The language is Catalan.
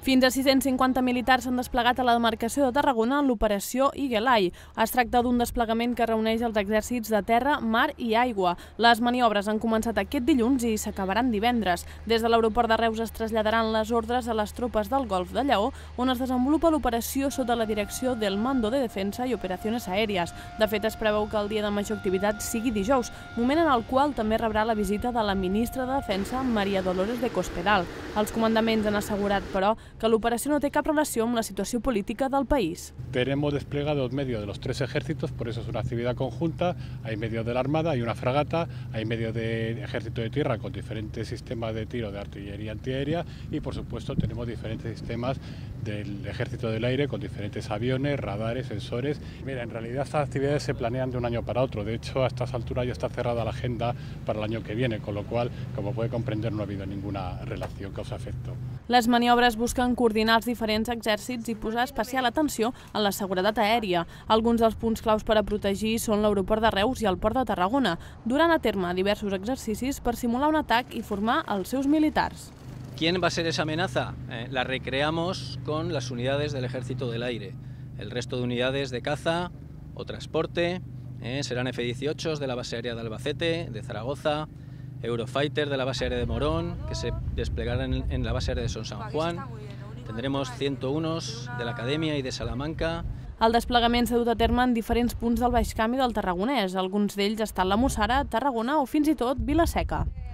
Fins a 650 militars s'han desplegat a la demarcació de Tarragona en l'operació Eagle Eye. Es tracta d'un desplegament que reuneix els exèrcits de terra, mar i aigua. Les maniobres han començat aquest dilluns i s'acabaran divendres. Des de l'aeroport de Reus es traslladaran les ordres a les tropes del Golf de Lleó, on es desenvolupa l'operació sota la direcció del Mando de Defensa i Operacions Aèries. De fet, es preveu que el dia de major activitat sigui dijous, moment en el qual també rebrà la visita de la ministra de Defensa, María Dolores de Cospedal. Els comandaments han assegurat, però, que l'operació no té cap relació amb la situació política del país. Tenemos desplegados medios de los tres ejércitos, por eso es una actividad conjunta. Hay medios de la Armada, hay una fragata, hay medios del Ejército de Tierra con diferentes sistemas de tiro de artillería antiaérea y, por supuesto, tenemos diferentes sistemas del Ejército del Aire con diferentes aviones, radares, sensores. Mira, en realidad estas actividades se planean de un año para otro. De hecho, a estas alturas ya está cerrada la agenda para el año que viene, con lo cual, como puede comprender, no ha habido ninguna relación causa-efecto. Les maniobres busquen coordinar els diferents exèrcits i posar especial atenció en la seguretat aèria. Alguns dels punts claus per a protegir són l'aeroport de Reus i el port de Tarragona, durant a terme diversos exercicis per simular un atac i formar els seus militars. ¿Quién va a ser esa amenaza? La recreamos con las unidades del Ejército del Aire. El resto de unidades de caza o transporte serán F-18 de la base aérea de Albacete, de Zaragoza, Eurofighter de la base aérea de Morón, que se desplegarán en la base aérea de Son San Juan. Tendremos 101 de la Academia i de Salamanca. El desplegament s'ha dut a terme en diferents punts del Baix Camp i del Tarragonès. Alguns d'ells estan la Mussara, Tarragona o fins i tot Vila-seca.